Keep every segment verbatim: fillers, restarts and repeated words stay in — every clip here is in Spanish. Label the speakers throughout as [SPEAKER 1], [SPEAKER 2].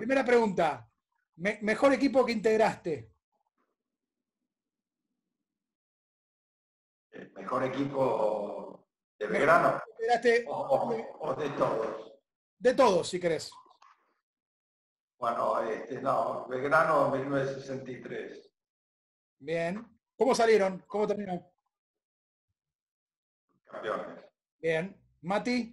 [SPEAKER 1] primera pregunta. Me, mejor equipo que integraste.
[SPEAKER 2] El mejor equipo de Belgrano.
[SPEAKER 1] Integraste
[SPEAKER 2] O, o, o de todos.
[SPEAKER 1] de todos, si querés.
[SPEAKER 2] Bueno, este, no, Belgrano mil novecientos sesenta y tres.
[SPEAKER 1] Bien. ¿Cómo salieron? ¿Cómo terminó?
[SPEAKER 2] Campeones.
[SPEAKER 1] Bien. Mati.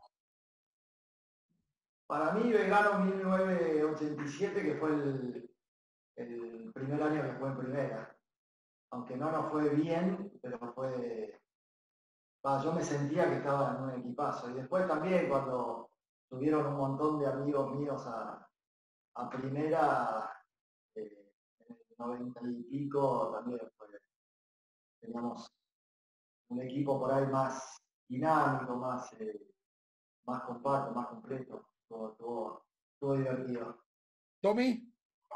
[SPEAKER 3] Para mí, Belgrano mil novecientos ochenta y siete, que fue el, el primer año que fue en primera. Aunque no nos fue bien, pero fue... Bah, yo me sentía que estaba en un equipazo. Y después también cuando tuvieron un montón de amigos míos a, a primera, eh, en el noventa y pico, también fue, teníamos un equipo por ahí más dinámico, más, eh, más compacto, más completo. Todo, todo, todo divertido.
[SPEAKER 1] Tommy.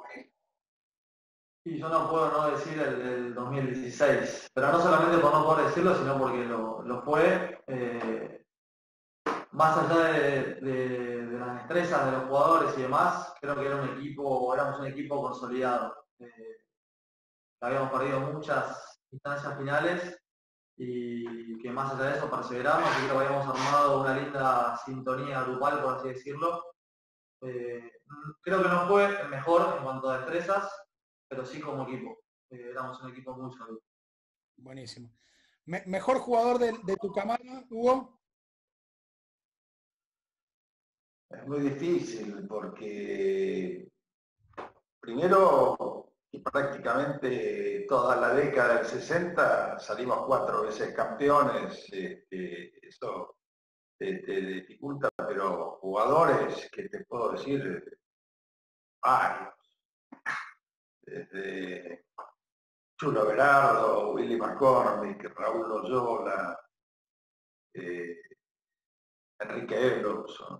[SPEAKER 4] Y yo no puedo no decir el del dos mil dieciséis, pero no solamente por no poder decirlo, sino porque lo, lo fue. Eh, más allá de, de, de las destrezas de los jugadores y demás, creo que era un equipo, éramos un equipo consolidado. Eh, habíamos perdido muchas instancias finales y que más allá de eso perseveramos y creo que habíamos armado una linda sintonía grupal, por así decirlo. Eh, creo que no fue el mejor en cuanto a destrezas, pero sí como equipo. Eh, éramos un equipo muy sólido.
[SPEAKER 1] Buenísimo. Me, ¿Mejor jugador de, de tu camada, Hugo?
[SPEAKER 2] Es muy difícil porque primero y prácticamente toda la década del sesenta salimos cuatro veces campeones. Este, eso te, te dificulta, pero jugadores que te puedo decir varios. Desde Chulo Berardo, Willy McCormick, Raúl Loyola, eh, Enrique Elofson,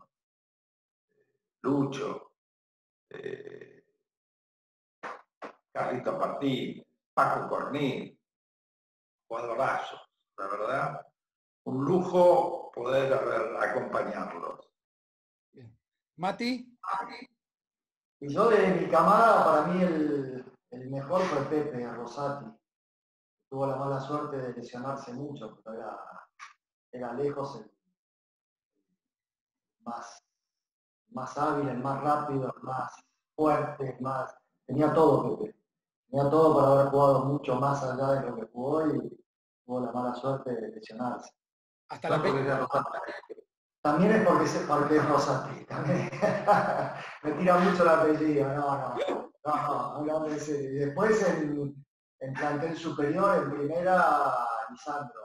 [SPEAKER 2] Lucho, eh, Carlito Martín, Paco Cornín, jugadorazos, la verdad. Un lujo poder haber, acompañarlos.
[SPEAKER 1] Bien. Mati.
[SPEAKER 3] Y yo de mi camada, para mí el, el mejor fue Pepe Rosati. Tuvo la mala suerte de lesionarse mucho, pero era, era lejos el más, más hábil, el más rápido, el más fuerte, el más... Tenía todo Pepe. Tenía todo para haber jugado mucho más allá de lo que jugó y tuvo la mala suerte de lesionarse.
[SPEAKER 1] Hasta la fecha.
[SPEAKER 3] También es porque, se, porque es Rosati. También. Me tira mucho el apellido, no, no. No, no, hablando en serio. Y después en, en plantel superior, en primera, Lisandro.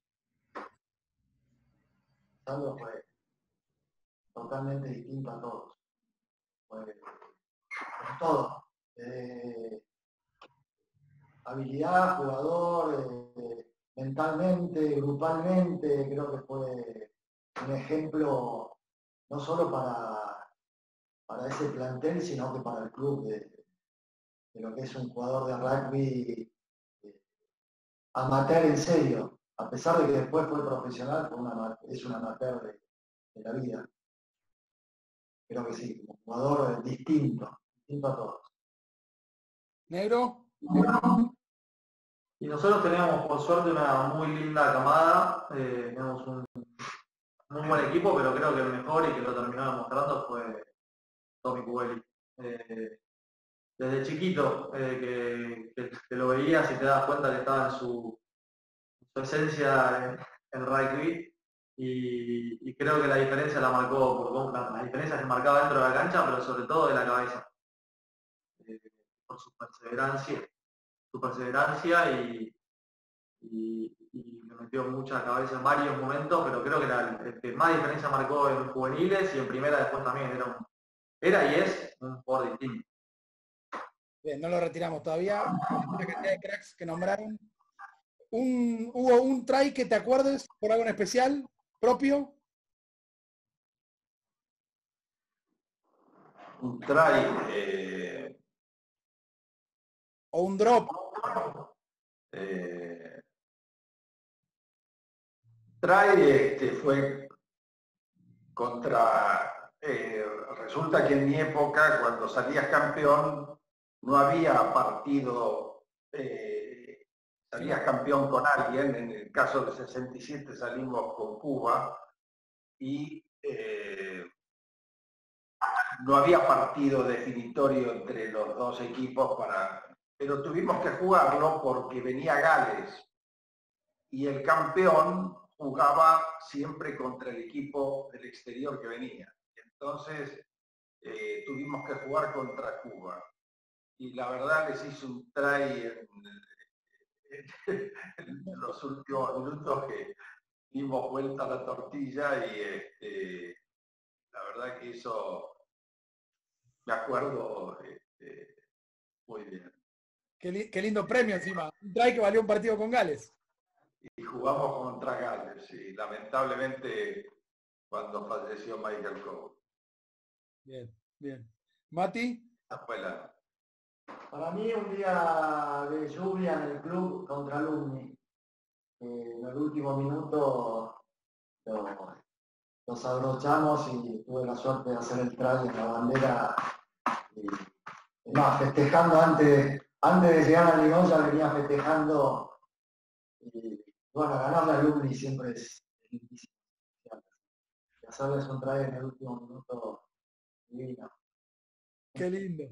[SPEAKER 3] Lisandro fue totalmente distinto a todos. Fue, fue todo. Eh, habilidad, jugador, eh, mentalmente, grupalmente, creo que fue un ejemplo no solo para, para ese plantel, sino que para el club de, de lo que es un jugador de rugby eh, amateur en serio, a pesar de que después fue profesional, fue una, es un amateur de, de la vida. Creo que sí, como jugador distinto, distinto a todos.
[SPEAKER 1] ¿Negro?
[SPEAKER 4] Y nosotros teníamos por suerte una muy linda camada, eh, tenemos un muy buen equipo, pero creo que el mejor y que lo terminó demostrando fue Tommy Cubelli. Eh, desde chiquito, eh, que, que, que lo veías y te das cuenta que estaba en su, su esencia en, en rugby y, y creo que la diferencia la marcó, por la, la diferencia se marcaba dentro de la cancha, pero sobre todo de la cabeza, eh, por su perseverancia, su perseverancia y, y, y me metió mucha cabeza en varios momentos, pero creo que era el, el que más diferencia marcó en juveniles y en primera después también era, un, era y es un jugador distinto.
[SPEAKER 1] Bien, no lo retiramos todavía. La cantidad de cracks que nombraron. Un, ¿Hubo un try que te acuerdes por algo en especial propio?
[SPEAKER 2] Un try eh,
[SPEAKER 1] ¿O un drop?
[SPEAKER 2] Eh, try este, fue contra Eh, resulta que en mi época, cuando salías campeón, no había partido, eh, salías campeón con alguien. En el caso del sesenta y siete salimos con Cuba y eh, no había partido definitorio entre los dos equipos, para, pero tuvimos que jugarlo porque venía Gales y el campeón jugaba siempre contra el equipo del exterior que venía. Entonces eh, tuvimos que jugar contra Cuba y la verdad les hice un try en, en, en los últimos minutos que dimos vuelta a la tortilla y este, la verdad que eso me acuerdo este, muy bien.
[SPEAKER 1] Qué, li qué lindo premio encima. Un try que valió un partido con Gales.
[SPEAKER 2] Y jugamos contra Gales y lamentablemente cuando falleció Michael Cole.
[SPEAKER 1] Bien, bien. Mati.
[SPEAKER 2] Afuera.
[SPEAKER 3] Para mí un día de lluvia en el club contra Alumni. Eh, en el último minuto lo, los abrochamos y tuve la suerte de hacer el try en la bandera. Y, y más, festejando antes, antes de llegar al Ligón ya venía festejando. Y bueno, ganar la Alumni siempre es lindísimo. Y hacerles un try en el último minuto, divino.
[SPEAKER 1] Qué lindo.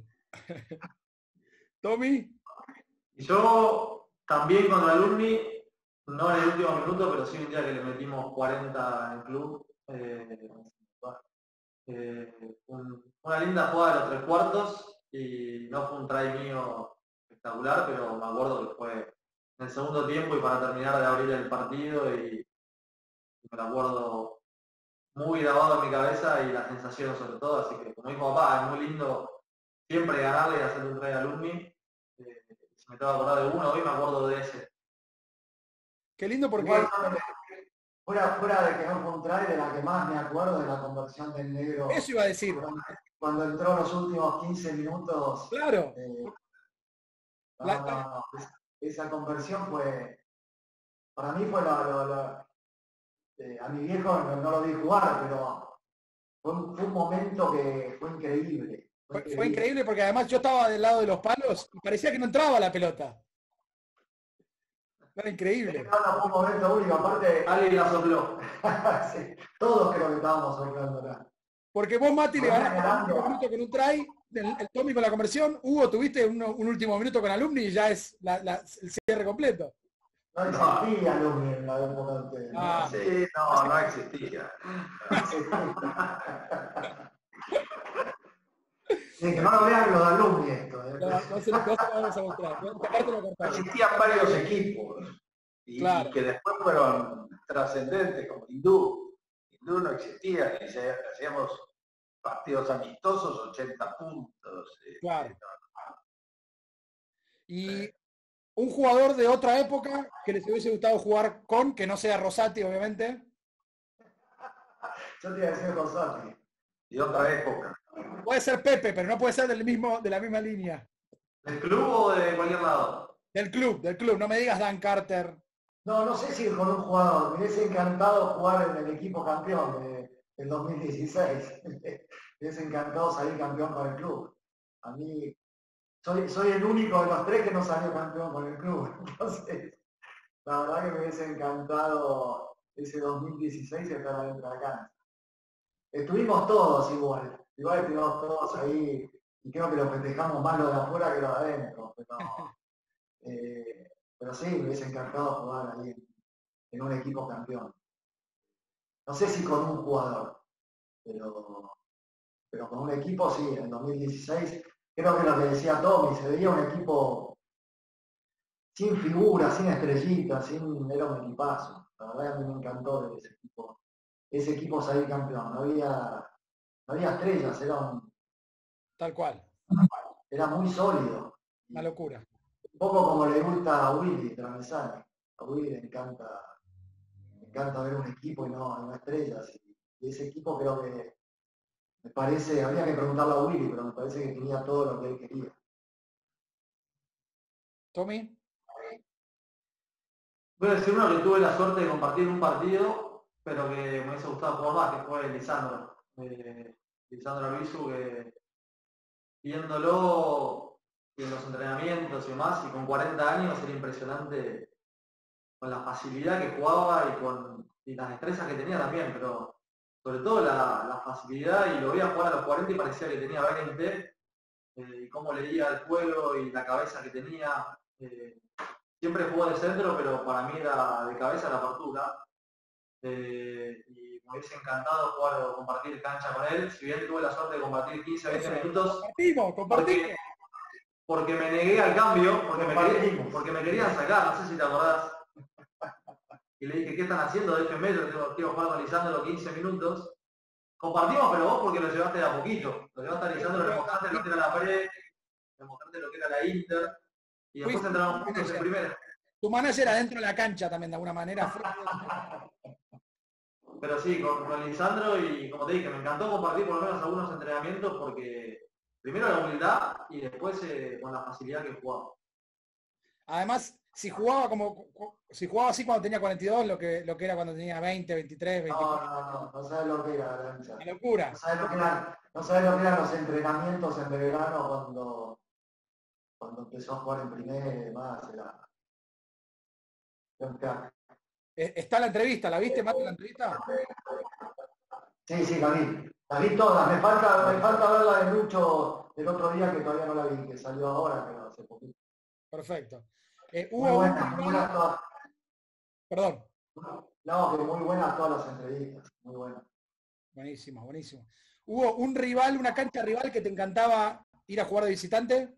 [SPEAKER 1] Tommy.
[SPEAKER 4] Y yo también con el Alumni, no en el último minuto, pero sí un día que le metimos cuarenta en el club. Eh, eh, un, una linda jugada de los tres cuartos y no fue un try mío espectacular, pero me acuerdo que fue en el segundo tiempo y para terminar de abrir el partido y, y me lo acuerdo muy grabado en mi cabeza y la sensación sobre todo, así que como dijo papá, es muy lindo siempre ganarle y hacer un try de Alumni. Eh, si me tengo que acordar de uno, hoy me acuerdo de ese.
[SPEAKER 1] Qué lindo porque...
[SPEAKER 3] Igual, fuera, fuera de que no fue un try, de la que más me acuerdo de la conversión del negro.
[SPEAKER 1] Eso iba a decir.
[SPEAKER 3] Cuando, cuando entró en los últimos quince minutos.
[SPEAKER 1] Claro.
[SPEAKER 3] Eh, no,
[SPEAKER 1] la...
[SPEAKER 3] no, no, esa conversión fue, para mí fue lo, lo, lo eh, a mi viejo no, no lo vi jugar, pero fue un, fue un momento que fue increíble.
[SPEAKER 1] Fue, fue increíble porque además yo estaba del lado de los palos y parecía que no entraba la pelota. Era increíble.
[SPEAKER 3] Fue un momento único, aparte...
[SPEAKER 4] Alguien la sopló.
[SPEAKER 3] Sí, todos creo que estábamos soplando acá.
[SPEAKER 1] Porque vos, Mati, le ganaste un minuto con un try, el, el Tommy con la conversión, Hugo, tuviste un, un último minuto con Alumni y ya es la, la, el cierre completo.
[SPEAKER 3] No existía Alumni en la época de ustedes.
[SPEAKER 2] Ah, ¿no? Sí, no, no existía.
[SPEAKER 3] Sí, que no lo vean los de Alumni esto. ¿eh?
[SPEAKER 1] No, no se lo vamos a mostrar.
[SPEAKER 2] Existían varios equipos y, claro. y que después fueron trascendentes, como Hindú. Hindú no existía, ni se, hacíamos partidos amistosos, ochenta puntos.
[SPEAKER 1] Claro. Y sí. Un jugador de otra época que les hubiese gustado jugar con, que no sea Rosati, obviamente.
[SPEAKER 3] Yo te iba a decir Rosati.
[SPEAKER 2] De otra época.
[SPEAKER 1] Puede ser Pepe, pero no puede ser del mismo, de la misma línea.
[SPEAKER 4] ¿Del club o de cualquier lado?
[SPEAKER 1] Del club, del club. No me digas Dan Carter.
[SPEAKER 3] No, no sé si con un jugador. Me hubiese encantado jugar en el equipo campeón de, del dos mil dieciséis. Me hubiese encantado salir campeón con el club. A mí, soy, soy el único de los tres que no salió campeón con el club. Entonces, la verdad que me hubiese encantado ese dos mil dieciséis estar adentro de la cancha. Estuvimos todos igual. Igual estuvimos todos ahí y creo que lo festejamos más lo de afuera que lo de adentro. Pero, eh, pero sí, me hubiese encantado jugar ahí en, en un equipo campeón. No sé si con un jugador, pero, pero con un equipo sí, en dos mil dieciséis, creo que lo que decía Tommy, se veía un equipo sin figuras, sin estrellitas, sin, era un equipazo. La verdad que a mí me encantó ver ese equipo, ese equipo salir campeón. No había, no había estrellas, era un...
[SPEAKER 1] Tal cual.
[SPEAKER 3] Era muy sólido.
[SPEAKER 1] Una locura.
[SPEAKER 3] Un poco como le gusta a Willy Travisani. A Willy le encanta, le encanta ver un equipo y no, no estrellas. Y ese equipo creo que, me parece, habría que preguntarle a Willy, pero me parece que tenía todo lo que él quería.
[SPEAKER 1] Tommy.
[SPEAKER 4] Voy a decir uno que tuve la suerte de compartir un partido, pero que me hubiese gustado jugar más, que fue Lisandro. Eh, Lisandro Albizu, que viéndolo en los entrenamientos y demás, y con cuarenta años era impresionante con la facilidad que jugaba y con y las destrezas que tenía también, pero sobre todo la, la facilidad, y lo veía jugar a los cuarenta y parecía que tenía veinte, eh, y cómo leía el juego y la cabeza que tenía. Eh, siempre jugó de centro, pero para mí era de cabeza la apertura. Eh, y me hubiese encantado jugar o compartir cancha con él, si bien tuve la suerte de compartir quince a veinte minutos.
[SPEAKER 1] Compartimos, compartimos.
[SPEAKER 4] Porque, porque me negué al cambio, porque me, quería, porque me querían sacar, no sé si te acordás. Y le dije, ¿qué están haciendo? Déjenme, yo quiero jugar con Lisandro quince minutos. Compartimos, pero vos porque lo llevaste de a poquito. Lo llevaste a Lisandro, le mostraste lo que era la pre, le mostraste lo que era la Inter, y después entramos juntos en primera.
[SPEAKER 1] Tu manager adentro de la cancha también, de alguna manera.
[SPEAKER 4] Pero sí, con, con Lisandro, y como te dije, me encantó compartir por lo menos algunos entrenamientos, porque primero la humildad y después eh, con la facilidad que jugaba.
[SPEAKER 1] Además, si jugaba como si jugaba así cuando tenía cuarenta y dos, lo que, lo que era cuando tenía veinte, veintitrés, veinticuatro.
[SPEAKER 3] No, no, no, no sabes lo que era la cancha.
[SPEAKER 1] Una locura.
[SPEAKER 3] No sabes lo que eran, no sabes lo que eran los entrenamientos en Belgrano cuando, cuando empezó a jugar en primera y demás. Era, era un crack.
[SPEAKER 1] Está la entrevista, ¿la viste, Mate, la entrevista?
[SPEAKER 3] Sí, sí, la vi. La vi todas. Me falta, me falta ver la de Lucho del otro día, que todavía no la vi, que salió ahora, pero hace poquito.
[SPEAKER 1] Perfecto. Eh, hubo
[SPEAKER 3] muy buenas,
[SPEAKER 1] un...
[SPEAKER 3] muy buenas todas.
[SPEAKER 1] Perdón.
[SPEAKER 3] No, que muy buenas todas las entrevistas. Muy buenas.
[SPEAKER 1] Buenísimo, buenísimo. ¿Hubo un rival, una cancha rival que te encantaba ir a jugar de visitante?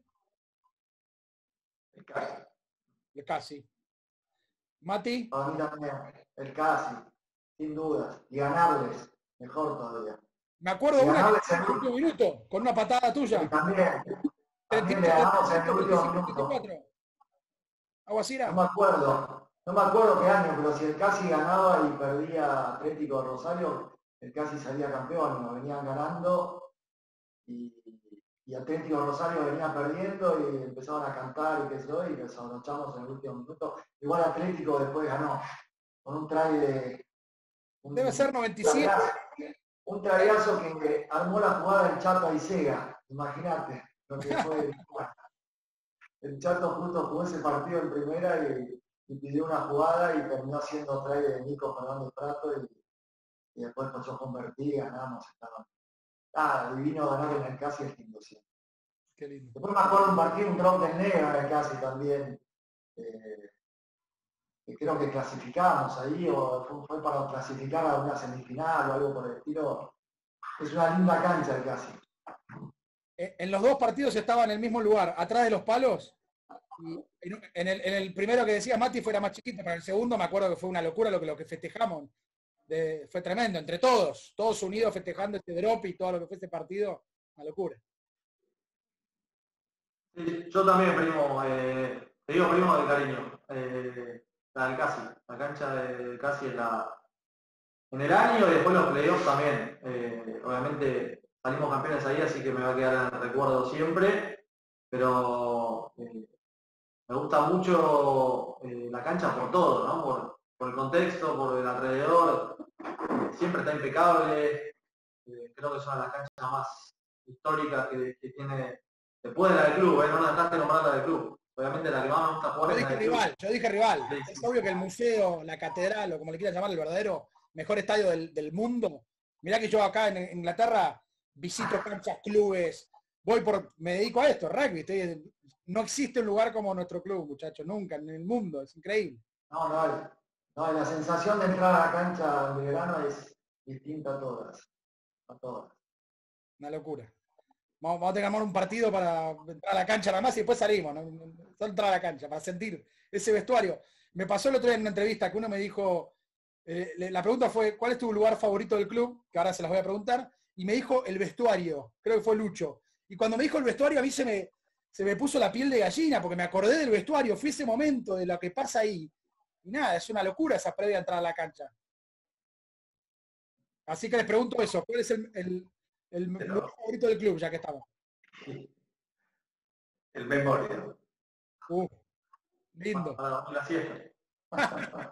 [SPEAKER 2] El Casi.
[SPEAKER 1] El Casi. Mati.
[SPEAKER 3] A mí también, el Casi, sin dudas. Y ganarles, mejor todavía.
[SPEAKER 1] Me acuerdo
[SPEAKER 3] y
[SPEAKER 1] una
[SPEAKER 3] ganarles
[SPEAKER 1] que en el último minuto, con una patada tuya.
[SPEAKER 3] Y también, también le ganamos en el último minuto.
[SPEAKER 1] ¿Algo así era?
[SPEAKER 3] No me acuerdo, no me acuerdo qué año, pero si el Casi ganaba y perdía Atlético de Rosario, el Casi salía campeón y nos venían ganando. Y, y Atlético de Rosario venía perdiendo y empezaban a cantar y qué sé yo, y nos abrochamos en el último minuto. Igual Atlético después ganó, con un try de... Un,
[SPEAKER 1] Debe ser noventa y siete.
[SPEAKER 3] Un trayazo que armó la jugada el Chato Aisega, imagínate lo que fue. El Chato justo jugó ese partido en primera y, y pidió una jugada y terminó haciendo try de Nico Fernández Prato y, y después pues yo convertí, ganamos. Estaba, ah, divino ganar en el Casi el quinto cien.
[SPEAKER 1] Qué lindo.
[SPEAKER 3] Después me acuerdo un partido, un drop del negro en el Casi también. Eh, que creo que clasificamos ahí, o fue, fue para clasificar a una semifinal o algo por el estilo. Es una linda cancha el Casi.
[SPEAKER 1] En los dos partidos estaba en el mismo lugar, atrás de los palos. Y en, el, en el primero que decía Mati fuera más chiquito, pero en el segundo me acuerdo que fue una locura lo que, lo que festejamos. De, fue tremendo, entre todos, todos unidos festejando este drop y todo lo que fue este partido, una locura.
[SPEAKER 4] Sí, yo también, primo, eh, te digo primo de cariño. Eh, La del Casi, la cancha del Casi en, la, en el año y después los playoffs también. Eh, obviamente salimos campeones ahí, así que me va a quedar en el recuerdo siempre, pero eh, me gusta mucho eh, la cancha por todo, ¿no? Por, por el contexto, por el alrededor, siempre está impecable. Eh, creo que es una de las canchas más históricas que, que tiene, después de la del club, ¿eh? No la dejaste nombrar la del club. Obviamente la que más me gusta jugar
[SPEAKER 1] yo
[SPEAKER 4] es la
[SPEAKER 1] dije
[SPEAKER 4] del
[SPEAKER 1] rival,
[SPEAKER 4] club.
[SPEAKER 1] yo dije rival.
[SPEAKER 4] Sí,
[SPEAKER 1] es
[SPEAKER 4] sí,
[SPEAKER 1] obvio
[SPEAKER 4] sí.
[SPEAKER 1] que el museo, la catedral, o como le quieras llamar, el verdadero mejor estadio del, del mundo. Mirá que yo acá en Inglaterra visito canchas, clubes, voy por, me dedico a esto, rugby. Estoy, no existe un lugar como nuestro club, muchachos, nunca, en el mundo, es increíble.
[SPEAKER 3] No, no, no, la sensación de entrar a la cancha de verano es distinta a todas. A todas.
[SPEAKER 1] Una locura. Vamos, vamos a tener que armar un partido para entrar a la cancha nada más y después salimos, ¿no? Solo entrar a la cancha, para sentir ese vestuario. Me pasó el otro día en una entrevista que uno me dijo, eh, la pregunta fue, ¿cuál es tu lugar favorito del club? Que ahora se las voy a preguntar. Y me dijo el vestuario, creo que fue Lucho. Y cuando me dijo el vestuario a mí se me, se me puso la piel de gallina, porque me acordé del vestuario, fue ese momento de lo que pasa ahí. Y nada, es una locura esa previa a entrar a la cancha. Así que les pregunto eso, ¿cuál es el, el, el
[SPEAKER 2] Pero,
[SPEAKER 1] lugar favorito del club, ya que estamos?
[SPEAKER 2] el Memorial.
[SPEAKER 1] Uh, lindo.
[SPEAKER 4] Para la siesta.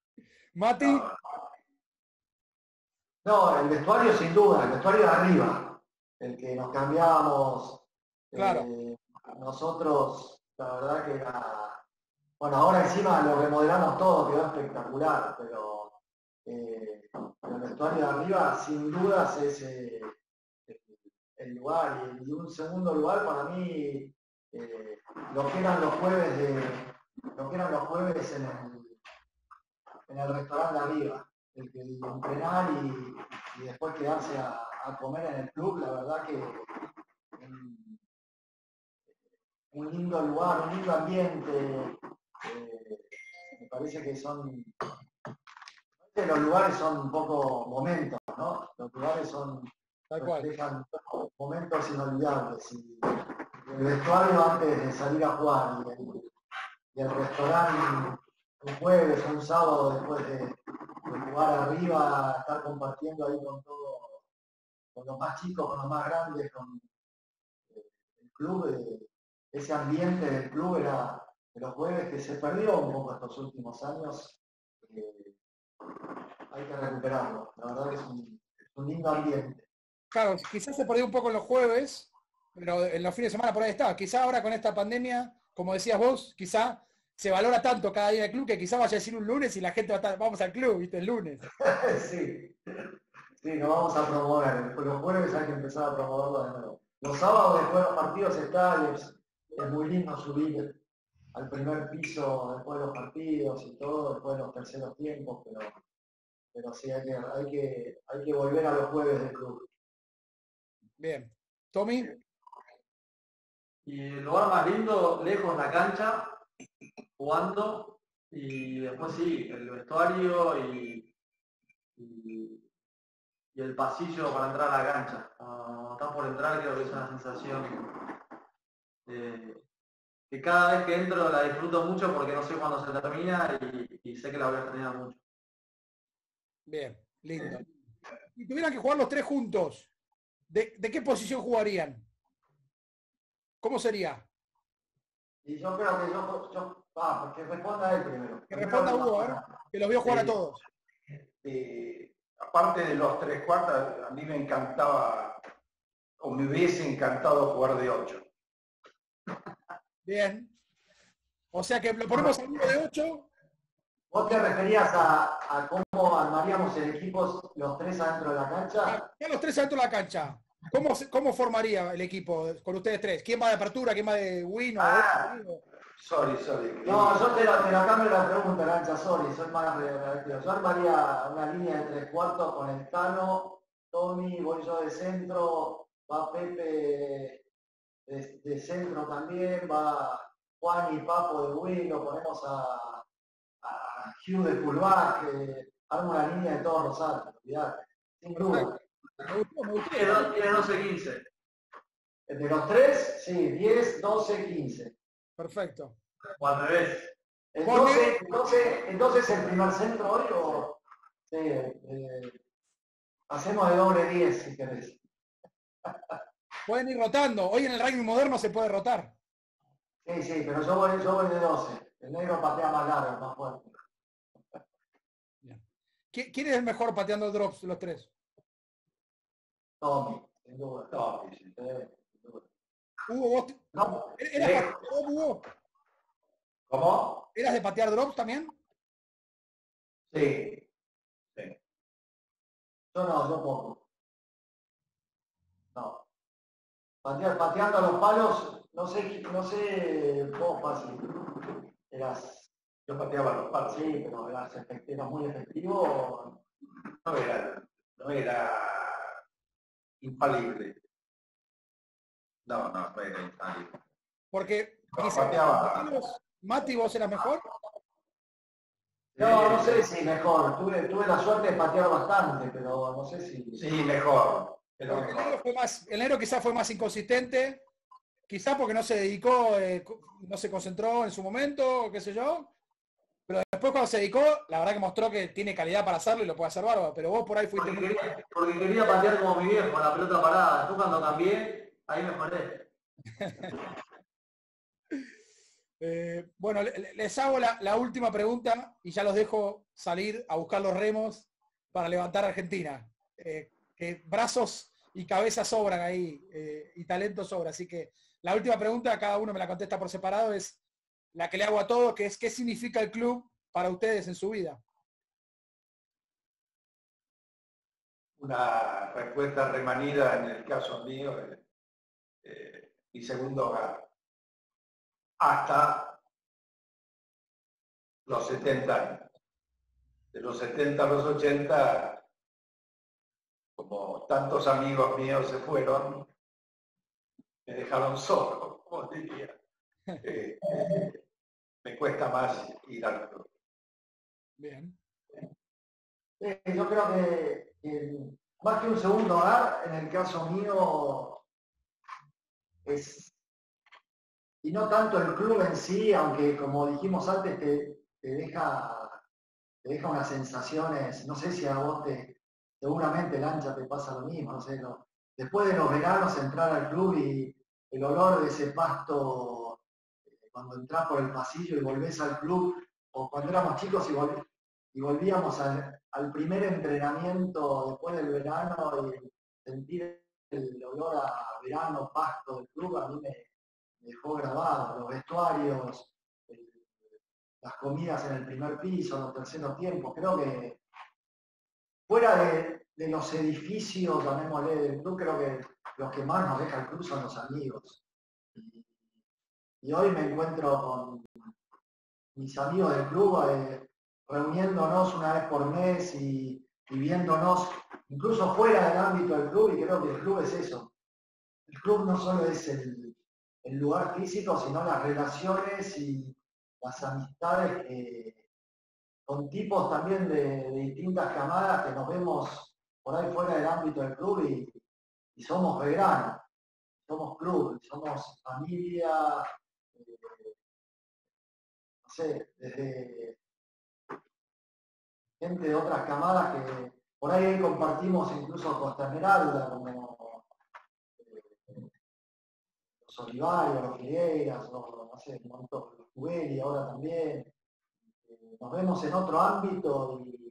[SPEAKER 1] Mati,
[SPEAKER 2] No,
[SPEAKER 3] No, el vestuario sin duda, el vestuario de arriba. el que nos cambiábamos.
[SPEAKER 1] Claro.
[SPEAKER 3] Eh, nosotros, la verdad que era... Bueno, ahora encima lo remodelamos todo, quedó espectacular, pero eh, el vestuario de arriba, sin dudas, es eh, el lugar. Y un segundo lugar para mí, eh, lo que eran los jueves de, lo que eran los jueves en el, en el restaurante de arriba, el que entrenar y, y después quedarse a, a comer en el club, la verdad que un, un lindo lugar, un lindo ambiente. Eh, me parece que son, los lugares son un poco momentos, ¿no? Los lugares son,
[SPEAKER 1] Tal cual.
[SPEAKER 3] reflejan momentos inolvidables. Y el vestuario antes de salir a jugar y el, y el restaurante un jueves o un sábado después de, de jugar arriba, estar compartiendo ahí con todo, con los más chicos, con los más grandes, con eh, el club, eh, ese ambiente del club era de los jueves que se perdió un poco estos últimos años. Eh, hay que recuperarlo. La verdad que es un, es un lindo ambiente.
[SPEAKER 1] Claro, quizás se perdió un poco en los jueves, pero en los fines de semana por ahí está. Quizá ahora con esta pandemia, como decías vos, quizá se valora tanto cada día del club que quizá vaya a decir un lunes y la gente va a estar, vamos al club, ¿viste? El lunes.
[SPEAKER 3] Sí, sí, nos vamos a promover. Los jueves hay que empezar a promoverlo de nuevo. Los sábados después de los partidos está, es, es muy lindo subir al primer piso después de los partidos y todo, después de los terceros tiempos, pero, pero sí hay que, hay, que, hay que volver a los jueves del club.
[SPEAKER 1] Bien. ¿Tommy?
[SPEAKER 4] Y el lugar más lindo, lejos la cancha, jugando, y después sí, el vestuario y, y, y el pasillo para entrar a la cancha. Cuando estás por entrar creo que es una sensación eh, que cada vez que entro la disfruto mucho porque no sé cuándo se termina y, y sé que la voy a extrañar mucho.
[SPEAKER 1] Bien, lindo. Si tuvieran que jugar los tres juntos, ¿de, de qué posición jugarían? ¿Cómo sería?
[SPEAKER 3] Y yo creo que yo, yo ah, que responda él primero.
[SPEAKER 1] Que responda Hugo, ¿eh? Que los vio jugar
[SPEAKER 2] Sí.
[SPEAKER 1] a todos.
[SPEAKER 2] Eh, aparte de los tres cuartos, a mí me encantaba, o me hubiese encantado jugar de ocho.
[SPEAKER 1] Bien. O sea que lo ponemos al uno de ocho.
[SPEAKER 3] ¿Vos te referías a, a cómo armaríamos el equipo los tres adentro de la cancha?
[SPEAKER 1] Ya los tres adentro de la cancha. ¿Cómo, ¿Cómo formaría el equipo con ustedes tres? ¿Quién va de apertura? ¿Quién va de win?
[SPEAKER 2] Ah, sorry, sorry.
[SPEAKER 3] No, yo te la, te la cambio la pregunta, Lancha, sorry, soy más reactivo. Yo armaría una línea de tres cuartos con el Tano, Tommy, voy yo de centro, va Pepe de, de centro también, va Juan y Papo de win, lo ponemos a, a Hugh de fullback, eh, armo una línea de todos los altos, olvidate, sin duda.
[SPEAKER 1] Me gustó, me gustó.
[SPEAKER 4] Tiene doce quince.
[SPEAKER 3] De los tres, sí, diez, doce, quince.
[SPEAKER 1] Perfecto.
[SPEAKER 4] O al revés.
[SPEAKER 3] Entonces, entonces, entonces el primer centro hoy o sí, eh, hacemos de doble diez si querés.
[SPEAKER 1] Pueden ir rotando. Hoy en el rugby moderno se puede rotar.
[SPEAKER 3] Sí, sí, pero yo voy, yo voy de doce. El negro patea más largo, más fuerte.
[SPEAKER 1] ¿Quién es el mejor pateando drops, los tres?
[SPEAKER 3] Tommy, sin duda.
[SPEAKER 2] Tommy, sí.
[SPEAKER 1] Hugo, vos.
[SPEAKER 3] No,
[SPEAKER 1] ¿Eras
[SPEAKER 2] lejos.
[SPEAKER 1] pateador, Hugo?
[SPEAKER 2] ¿Cómo?
[SPEAKER 1] ¿Eras de patear drops también?
[SPEAKER 2] Sí. Sí.
[SPEAKER 3] yo no, yo poco. No. Patear, pateando a los palos, no sé, no sé vos fácil. Eras,
[SPEAKER 2] Yo pateaba los palos.
[SPEAKER 3] sí, pero eras, efect- eras muy efectivo.
[SPEAKER 2] No era, no era infalible. No, no, no era infalible.
[SPEAKER 1] Porque
[SPEAKER 2] No,
[SPEAKER 1] quizá
[SPEAKER 2] pateaba.
[SPEAKER 1] Mati, vos eras mejor.
[SPEAKER 3] No, no sé si mejor. Tuve, tuve la suerte de patear bastante, pero no sé si.
[SPEAKER 2] Sí, mejor. Pero
[SPEAKER 1] Porque el
[SPEAKER 2] mejor.
[SPEAKER 1] negro, fue más, el negro quizás fue más inconsistente, quizás porque no se dedicó, eh, no se concentró en su momento, qué sé yo. Pero después cuando se dedicó, la verdad que mostró que tiene calidad para hacerlo y lo puede hacer bárbaro. Pero vos por ahí fuiste
[SPEAKER 4] Porque
[SPEAKER 1] muy...
[SPEAKER 4] quería, porque quería patear como mi viejo, la pelota parada. Después cuando cambié, ahí mejoré.
[SPEAKER 1] Eh, bueno, le- les hago la, la última pregunta y ya los dejo salir a buscar los remos para levantar a Argentina. Eh, que brazos y cabezas sobran ahí, eh, y talento sobra. Así que la última pregunta, cada uno me la contesta por separado, es la que le hago a todos, que es ¿qué significa el club para ustedes en su vida?
[SPEAKER 2] Una respuesta remanida en el caso mío, eh, eh, mi segundo hogar. Hasta los setenta años. De los setenta a los ochenta, como tantos amigos míos se fueron, me dejaron solo, como diría. Eh, eh, me cuesta más ir al club.
[SPEAKER 1] Bien.
[SPEAKER 3] Eh, yo creo que, que más que un segundo hogar, en el caso mío, es, y no tanto el club en sí, aunque como dijimos antes, te, te deja, te deja unas sensaciones, no sé si a vos te, seguramente Lancha te pasa lo mismo, no sé, no, después de los veranos entrar al club y el olor de ese pasto, eh, cuando entras por el pasillo y volvés al club, o cuando éramos chicos y, volv, y volvíamos al, al primer entrenamiento después del verano y sentir el olor a verano, pasto del club, a mí me, me dejó grabado, los vestuarios, el, las comidas en el primer piso, los terceros tiempos, creo que fuera de, de los edificios, llamémosle, del club, creo que los que más nos deja el club son los amigos. Y, y hoy me encuentro con mis amigos del club eh, reuniéndonos una vez por mes y, y viéndonos incluso fuera del ámbito del club, y creo que el club es eso. El club no solo es el, el lugar físico, sino las relaciones y las amistades que, con tipos también de, de distintas camadas que nos vemos por ahí fuera del ámbito del club y, y somos Belgrano, somos club, somos familia, eh, no sé, desde gente de otras camadas que por ahí compartimos incluso Costa Esmeralda, como eh, los Olivarios, los Figueiras, o no sé, un montón, los Cubeli ahora también. Eh, nos vemos en otro ámbito y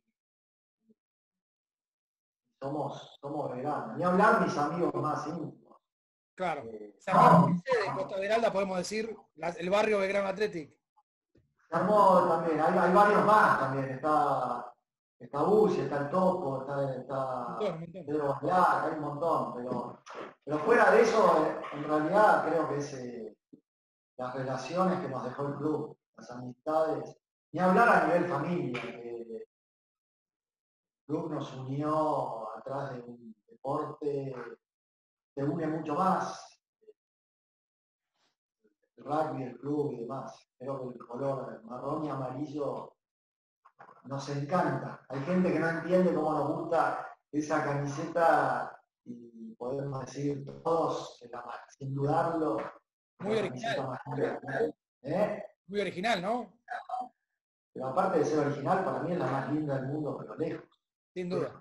[SPEAKER 3] somos, somos veganos. Ni hablar mis amigos más íntimos.
[SPEAKER 1] Claro.
[SPEAKER 3] Eh,
[SPEAKER 1] Se armó de Costa Esmeralda, podemos decir, la, el barrio Belgrano Athletic.
[SPEAKER 3] Se armó también, hay, hay varios más también, está, está Busi, está el Topo, está, está
[SPEAKER 1] Un montón, un montón.
[SPEAKER 3] Pedro Baleac, hay un montón, pero, pero fuera de eso, en realidad creo que es eh, las relaciones que nos dejó el club, las amistades, ni hablar a nivel familia, que el club nos unió atrás de un deporte, te une mucho más, el rugby, el club y demás. Creo que el color marrón y amarillo nos encanta. Hay gente que no entiende cómo nos gusta esa camiseta y podemos decir todos, sin dudarlo,
[SPEAKER 1] Muy original.
[SPEAKER 3] ¿Eh?
[SPEAKER 1] Muy original, ¿no?
[SPEAKER 3] Pero aparte de ser original, para mí es la más linda del mundo, pero lejos.
[SPEAKER 1] Sin duda.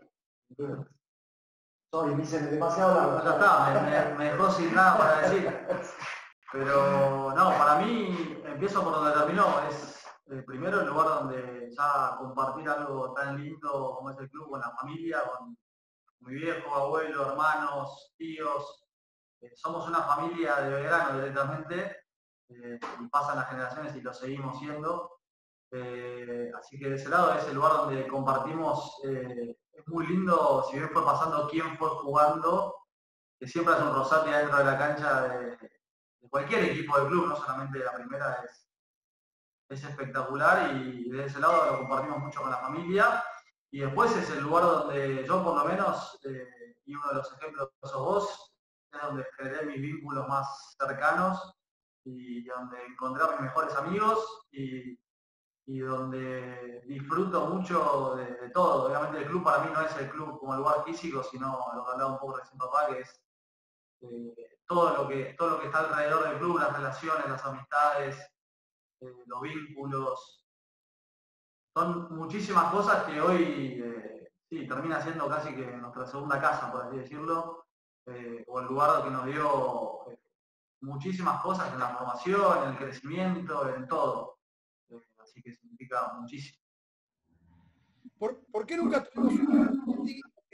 [SPEAKER 3] Sorry, me hice demasiado largo.
[SPEAKER 4] Ya está, me, me, me dejó sin nada para decir. Pero no, para mí, empiezo por donde terminó. Es eh, primero el lugar donde ya compartir algo tan lindo como es el club con la familia, con mi viejo, abuelo, hermanos, tíos. Eh, somos una familia de Belgrano directamente, eh, y pasan las generaciones y lo seguimos siendo. Eh, así que de ese lado es el lugar donde compartimos, eh, es muy lindo, si bien fue pasando quién fue jugando, que siempre es un rosario dentro de la cancha de, de cualquier equipo del club, no solamente de la primera, es, es espectacular y de ese lado lo compartimos mucho con la familia. Y después es el lugar donde yo por lo menos, eh, y uno de los ejemplos sos vos, es donde generé mis vínculos más cercanos y donde encontré a mis mejores amigos y, y donde disfruto mucho de, de todo. Obviamente el club para mí no es el club como lugar físico, sino lo que hablaba un poco recién papá, que es eh, todo, lo que, todo lo que está alrededor del club, las relaciones, las amistades, eh, los vínculos. Son muchísimas cosas que hoy eh, sí, termina siendo casi que nuestra segunda casa, por así decirlo, eh, o el lugar que nos dio eh, muchísimas cosas en la formación, en el crecimiento, en todo. Eh, así que significa muchísimo.
[SPEAKER 1] ¿Por, ¿por qué nunca tuvimos un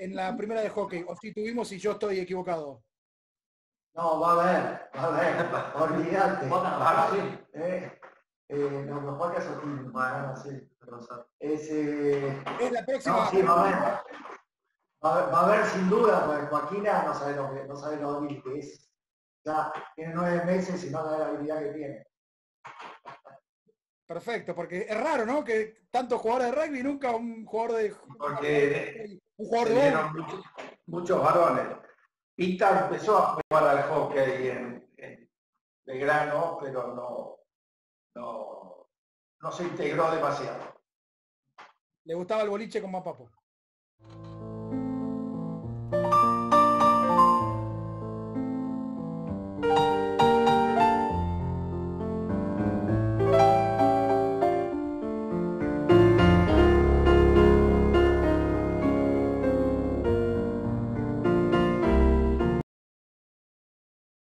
[SPEAKER 1] en la primera de hockey, o si tuvimos y yo estoy equivocado.
[SPEAKER 3] No, va a haber, va a haber, olvídate.
[SPEAKER 4] Ah, sí.
[SPEAKER 3] Eh, eh, no, los Juan Casotín,
[SPEAKER 4] Bueno,
[SPEAKER 3] sí.
[SPEAKER 4] pero,
[SPEAKER 3] Es, eh,
[SPEAKER 1] Es la próxima.
[SPEAKER 3] no, sí, va a haber. Va a haber, va a haber sin duda, porque Joaquina no sabe lo que, no sabe lo hábil que es. Ya tiene nueve meses y no sabe la habilidad que tiene.
[SPEAKER 1] Perfecto, porque es raro, ¿no? Que tantos jugadores de rugby, nunca un jugador de...
[SPEAKER 2] Porque
[SPEAKER 1] un jugador
[SPEAKER 2] se
[SPEAKER 1] de
[SPEAKER 2] dieron
[SPEAKER 1] hockey.
[SPEAKER 2] muchos, muchos varones. Pita empezó a jugar al hockey en, en Belgrano, pero no, no, no se integró demasiado.
[SPEAKER 1] Le gustaba el boliche con más papo.